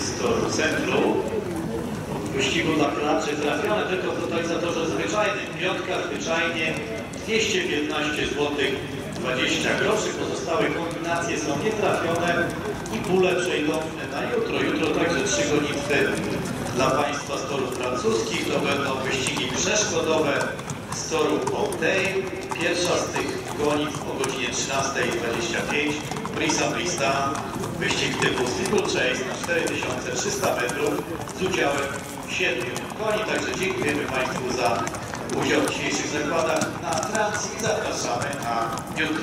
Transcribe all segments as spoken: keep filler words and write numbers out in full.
z toru Centrum. Wyścigu dla klaczy trafione tylko w totalizatorze zwyczajnym. Piątka zwyczajnie dwieście piętnaście złotych dwadzieścia groszy. Pozostałe kombinacje są nietrafione i pule przejdą na jutro. Jutro także trzy gonitwy dla Państwa z torów francuskich. To będą wyścigi przeszkodowe z toru Octane. Pierwsza z tych gonitw o godzinie trzynastej dwadzieścia pięć. Brisa Brista. Wyścig typu Steeple Chase na cztery tysiące trzysta metrów z udziałem siedmiu koni. Także dziękujemy Państwu za udział w dzisiejszych zakładach na transmisji i zapraszamy na jutro.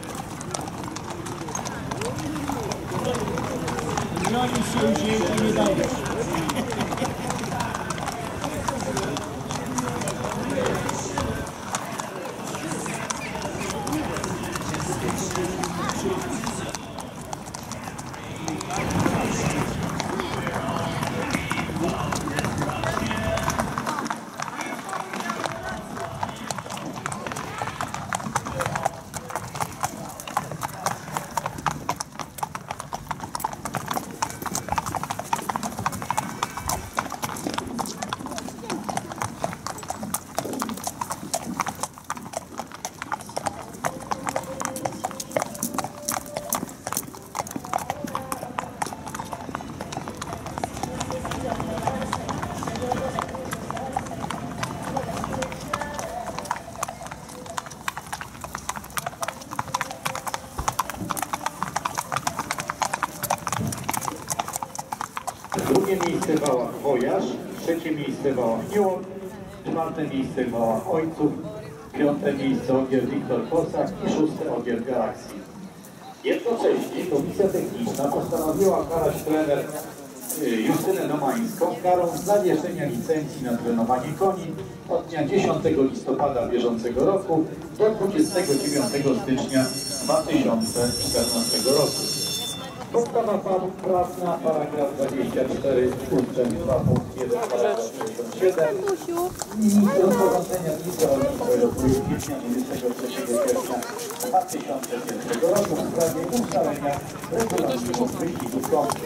Drugie miejsce w wałach Wojaż, trzecie miejsce w wałach Niłon, czwarte miejsce w wałach Ojców, piąte miejsce Ogier Wiktor Kossak i szóste Ogier Galaxii. Jednocześnie komisja techniczna postanowiła karać trener Justynę Domańską karą zawieszenia licencji na trenowanie koni od dnia dziesiątego listopada bieżącego roku do dwudziestego dziewiątego stycznia dwa tysiące czternastego roku. Podstawa prawna, paragraf dwadzieścia cztery, ustęp dwa, punkt jeden, paragraf sześćdziesiąt siedem i rozporządzenia ministra rolnictwa i rozwoju kwietnia dwudziestego trzeciego sierpnia dwa tysiące pierwszego roku w sprawie ustalenia regulaminu wyścigów konnych.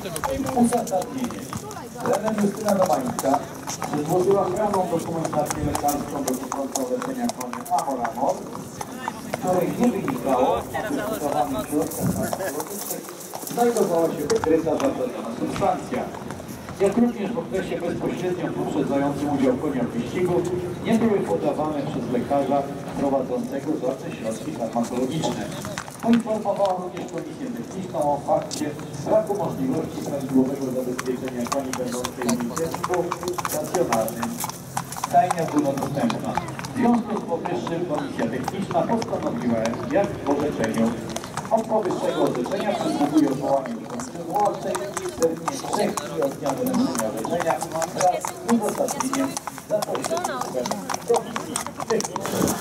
Uzasadnienie. Trener Justyna Domańska złożyła prawną dokumentację lekarską dotyczącą leczenia koni Amor Amor, której nie wynikało na wystosowanych środkach farmaceutycznych znajdowała się wykryta zabroniona substancja. Jak również w okresie bezpośrednio poprzedzającym udział konia w wyścigu nie były podawane przez lekarza prowadzącego żadne środki farmakologiczne. Poinformowała również komisję techniczną o fakcie braku możliwości prawidłowego zabezpieczenia koni będącej w licencu stacjonarnym. Stajnia ogólnodostępna. W związku z powyższym komisja techniczna postanowiła, jak w orzeczeniu, od powyższego orzeczenia przysługuje odwołanie do komisji odwoławczej w terminie trzech dni od dnia wydania orzeczenia wraz z uzasadnieniem zapowiedzi komisji technicznej.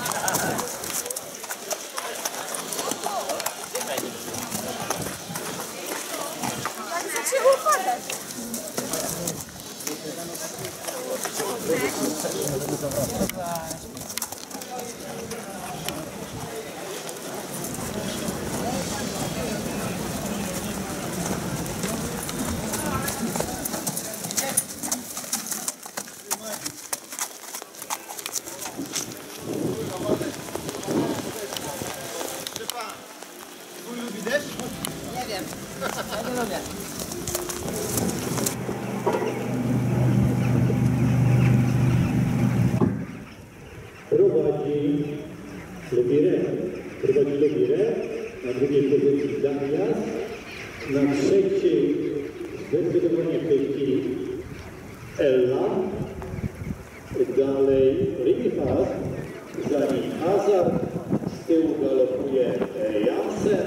Nie wiem. Ja nie lubię. Prowadzi Lubirę. Prowadzi Lubirę. Na drugiej pozycji Damias. Na trzeciej zdecydowanie w tej chwili Ella. Dalej Rimifaz. Za nim Hazard. Z tyłu galopuje Jansen.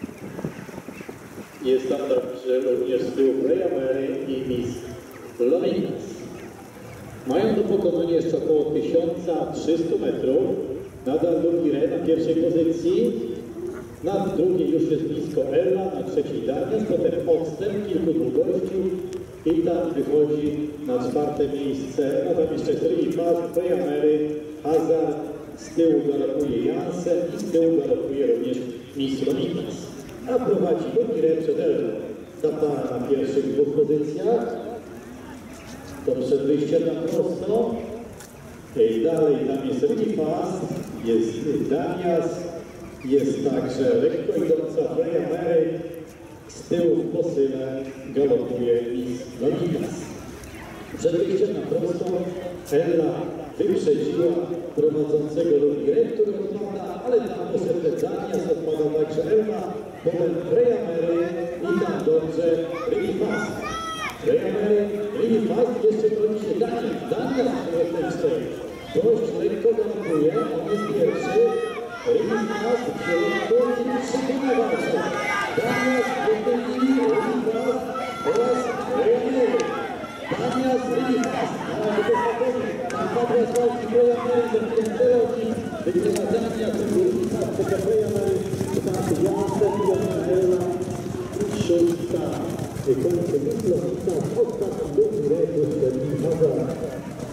Jest tam także również z tyłu Freya Mary i Miss Lonikas. Mają do pokonania jeszcze około tysiąc trzysta metrów. Nadal Lubirę na pierwszej pozycji. Na drugiej już jest blisko Ella, na trzeciej Daniel, potem odstęp kilku długości i tam wychodzi na czwarte miejsce. No tam jeszcze jest Rimifaz, Freya Mary, Hazard, z tyłu galopuje Jansen i z tyłu galopuje również Miss Lonikas. A prowadzi Lubirę przed Ellą. ta para na pierwszych dwóch pozycjach. To przed wyjściem na prosto. I dalej tam jest Really Fast, jest Danias, jest także lekko idąca Freya Mary. Z tyłu w posyle galopuje Miss Lonikas. Przed wyjściem na prosto Ella wyprzedziła prowadzącego Longire, który odpada, ale tam poszedł Danias, odpada także Ella, potem Freya Mary i tam dobrze Really Fast. Freya Mary, Really Fast, jeszcze broni się Danias. Danias w tej cztery. Dość lekko galopuje, on jest pierwszy. Really Fast w środku i trzeciego walczy. Danias w tej chwili, Really Fast oraz Freya Mary. Danias, Really Fast, na razie to spokojnie. Tam padła z walki Freya Mary, zapiętęło i wygrywa Danias, Really Fast, czeka Freya Mary. Tak, Jansen, Janela i szósta. Kończy Miss Lonikas, ostatni drugi rekord, ten Michał.